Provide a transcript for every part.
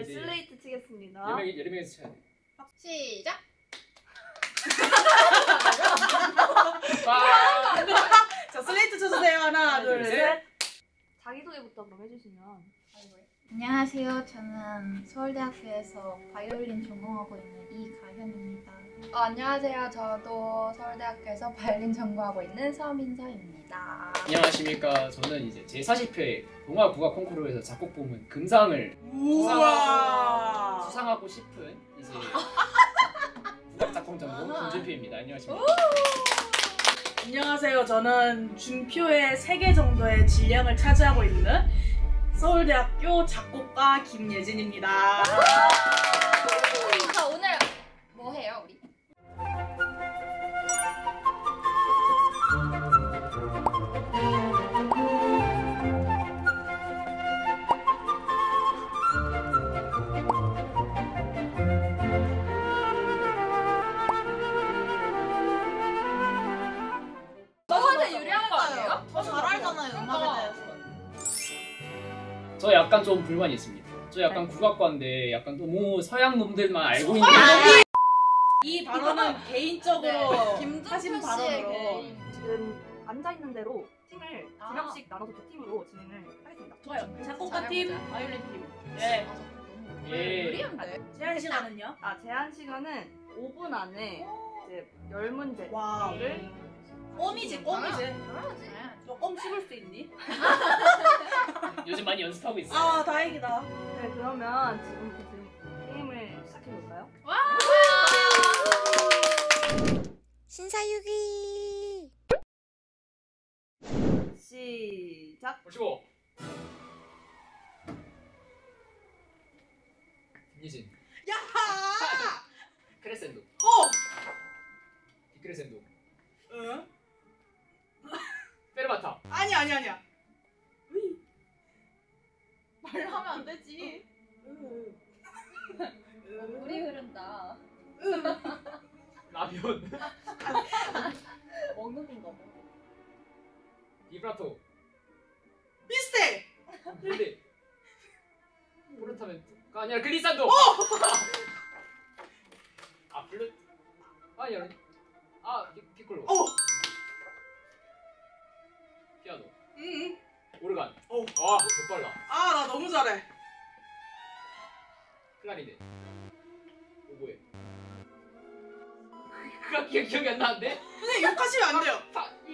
슬레이트 치겠습니다. 여러 명이서 쳐야 돼. 시작. 자, 슬레이트 쳐주세요. 하나, 둘, 셋. 자기소개부터 그럼 해주시면. 안녕하세요. 저는 서울대학교에서 바이올린 전공하고 있는 이가현입니다. 안녕하세요. 저도 서울대학교에서 바이올린 전공하고 있는 서민서입니다. 안녕하십니까. 저는 이제 제40회 동아국악 콩쿠르에서 작곡 부문 금상을 수상하고 싶은 이제 국악 작곡 전공 김준표입니다. 안녕하십니까. 안녕하세요. 저는 준표의 3개 정도의 질량을 차지하고 있는 서울대학교 작곡가 김예진입니다. 자, 오늘 뭐 해요, 우리? 너한테 유리한 거 아니에요? 더 잘 알잖아요, 음악에 대해서. 저 약간 좀 불만이 있습니다. 저 약간 국악과인데 약간 너무 서양 놈들만 알고 있는 이 발언은 개인적으로 하신 발언으로. 지금 앉아있는 대로 팀을 2명씩 나눠서 2팀으로 진행을 하겠습니다. 좋아요. 작곡가 팀, 바이올린 팀. 네. 예. 유리한데? 제한 시간은요? 제한 시간은 5분 안에 이제 10문제를 와. 껌이지, 껌이지. 당연하지. 너 껌 씹을 수 있니? 요즘 많이 연습하고 있어요. 아, 다행이다. 네, 그러면 지금부터 게임을 시작해볼까요? 와! 신사유기. 시작! 보시고 김예진 야하! 크레센도 디크레센도 응? 페르바타 아니야. 말로 하면 안 되지. 물이 흐른다. 라면 먹는 건가 봐. 비브라토 비슷해! 근데 포르타멘토가 아니라 글리산도 아 블루 아니야 피콜로 피아노 응. 오르간 오. 와 개빨라 아, 나 너무 잘해. 클라리넷 오보에 그가 기억이 안 나는데 선생님 욕하시면 안 돼요.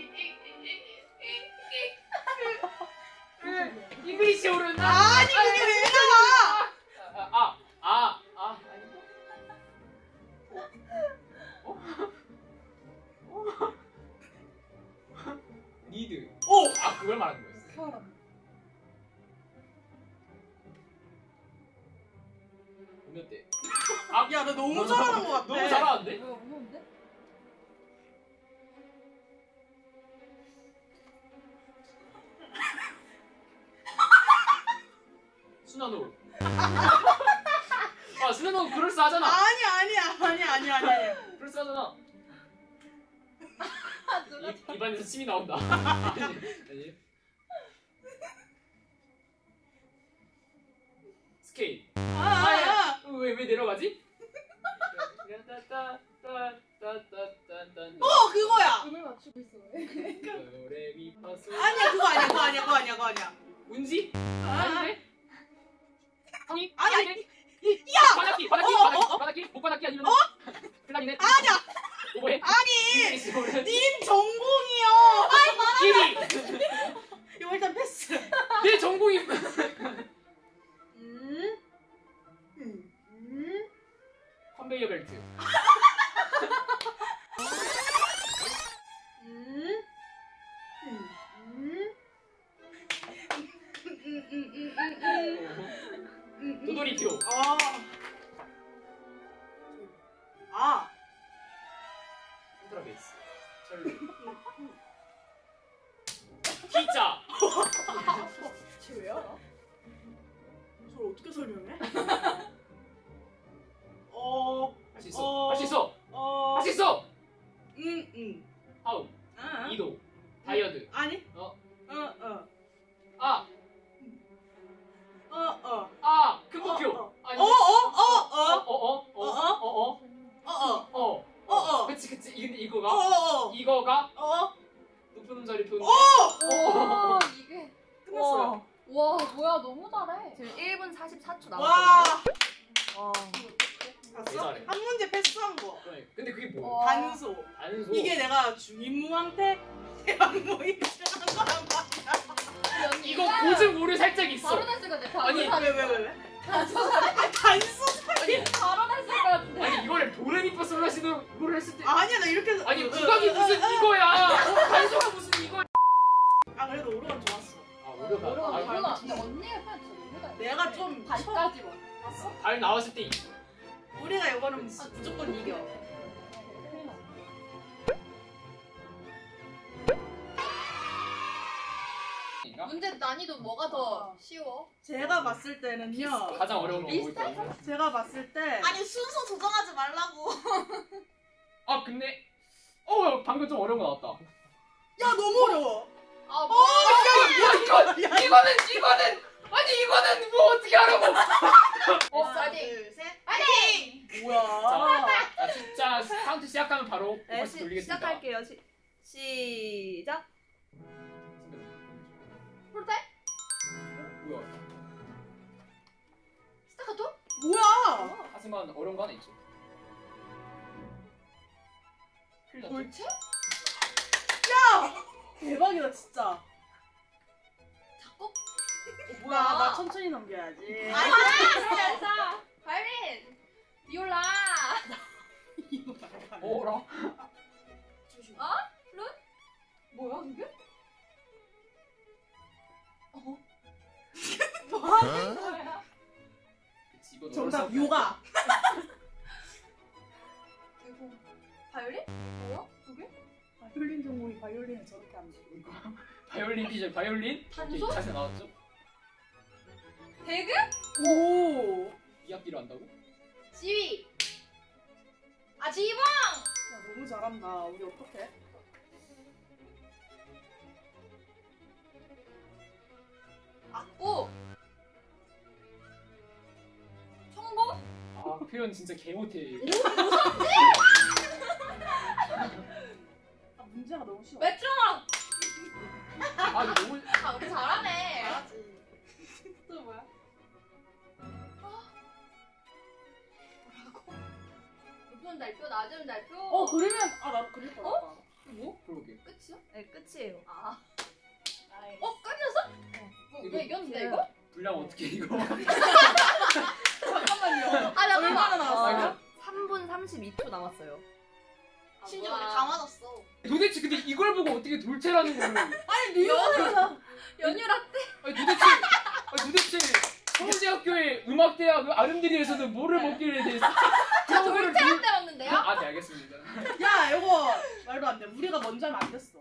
잉글리시 오른다 아니, 그게 왜 나와? 니드 오! 그걸 말하는 거였어 몇 대? 야, 너 너무 잘하는 것 같아. 너무 잘하는데? 뭐야, 무서운데? 수나노 수나노 그럴싸하잖아 아니야. 그럴싸하잖아 입안에서 침이 나온다 아니. 스케일 왜 내려가지? 그거야. 음을 맞추고 있어. 아니야 그거 아니야. 운지? 아닌데? 아니 야! 바닥기 목바닥기 아니면 클라리넷 아니야. 오보에 아니! 님 전공이요. 길이 이거 일단 패스. 내 전공이 컨베이어 벨트 도돌이표 컨트라베이스 철로 기자 쟤 왜 알아? 저걸 어떻게 설명해? 할 수 있어 하우 이도 다이어드 아니? 큰 목표. 아니 오! 4초 와. 와. 봤어? 잘해. 한 문제 패스한 거. 그래. 근데 그게 뭐야? 와. 단소. 단소. 이게 내가 중인무한테 양모이 하는 거란 말이야. 이거 고증 오류 살짝 있어. 바로 냈을 것 같아. 아니, 왜? 단소 단소. 바로 냈을 것 같은데. 아니 이걸 도레미파솔라시도 이걸 했을 때 아니야 나 이렇게 해서. 아니 국악이 무슨 이거야? 단소가 무슨 이거야? 아 그래도 오르간 좋았어. 아 오류가. 모르가 아, 근데 언니가 그냥 진짜 모르가. 내가 좀 발까지만. 봤어? 발 나왔을 때 우리가 이거는 무조건 이겨. 문제 난이도 뭐가 더 쉬워? 제가 봤을 때는요. 가장 어려운 거 비슷해? 뭐일까? 제가 봤을 때 아니 순서 조정하지 말라고. 아 근데 방금 좀 어려운 거 나왔다. 야 너무 어려워. 아 이거는 아니 이거는 뭐 어떻게 하라고? 하나, 하나, 둘, 셋, 파이팅! 뭐야? 자 숫자 카운트 시작하면 바로 네, 버스 돌리겠습니다. 시작할게요. 시작. 폴테? 뭐야? 스타카토? 뭐야? 하지만 어려운 거 하나 있죠. 큰일 났죠? 볼체? 대박이다 진짜. 작곡? 뭐야? 나 천천히 넘겨야지. 알사! 바이올린! 비올라! 어라? 뭐야 그게? 그치, 이거 정답 어렸을 요가. 이거 바이올린? 뭐야? 그게? 바이올린 전공이 바이올린을 저렇게 안 돼. 때 바이올린 피셜 바이올린 단소? 오케이, 자세 나왔죠? 대그? 오. 이 학기로 한다고? 지휘! 아 지휘봉! 야 너무 잘한다. 우리 어떡해? 악보! 청보? 아 표현 진짜 개 못해. 아 문제가 너무 쉬워. 메트로놈! 아 이거 너무 아 우리 잘하네. 잘하지. 또 뭐야? 높은 달표, 낮은 달표. 그러면 나도 그릴 거야. 뭐? 그러게. 끝이야? 네, 끝이에요. 아. 끝이었어? 이거- 왜 이겼는데 이거? 분량 어떻게 이거? 잠깐만요. 아 잠깐만. 얼마나 나왔어요? 아, 3분 32초 남았어요. 심지어 우리 다 맞았어. 도대체 근데 이걸 보고 어떻게 돌체라는 거를? 아니 뉴욕에서 연유라떼. 아니 도대체 서울대학교의 음악대학 아름드리에서는 뭐를 먹기를 해서 그런 거를 돌체라떼 왔는데요? 아, 네 알겠습니다. 야 이거 말도 안 돼. 우리가 먼저 하면 안 됐어.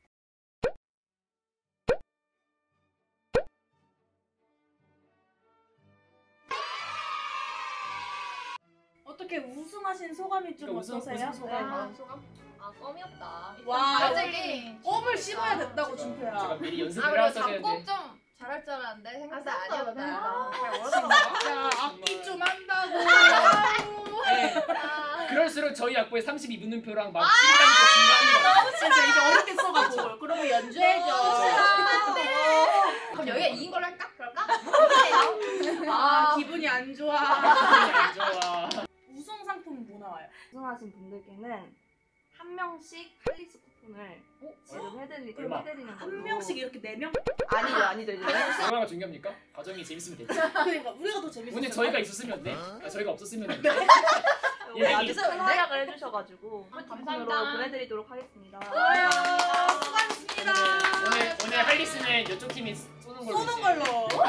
어떻게 우승하신 소감이 좀 우승 어떠세요? 소감. 아 소감? 아 껌이었다. 와. 갑자기 껌을 씹어야 됐다고 제가 준표야. 미리 아 연습을 그리고 해왔어야 작곡 되는데. 좀 잘할 줄 알았는데 생각보다 생각보다 아니었다. 야 악기 좀 한다고. 네. 아, 그럴수록 저희 악보에 32 문음표랑 막 시간이 중요한 거. 진짜 이제 어렵게 써가지고 그러면 연주해줘. 그럼 여기가 이긴 걸로 할까? 그럴까? 그래요. 아 기분이 안 좋아. 안 좋아. 우승 상품 뭐 나와요? 우승하신 분들께는 한 명씩 할리스 쿠폰을 지급해드리는 얼마? 걸로. 한 명씩 이렇게 4명? 아니죠. 이제 얼마나 중요합니까? 과정이 재밌으면 됐지. 그러니까 우리가 더 재밌었어. 오늘 저희가 있었으면 네. 저희가 없었으면 네. 오늘 아주 얘기. 큰 활약을 해주셔가지고 감사합니다. 쿠폰으로 보내드리도록 하겠습니다. 수고하셨습니다. 오늘 할리스는 이쪽 팀이 쏘는 걸로. 쏘는 이제. 걸로.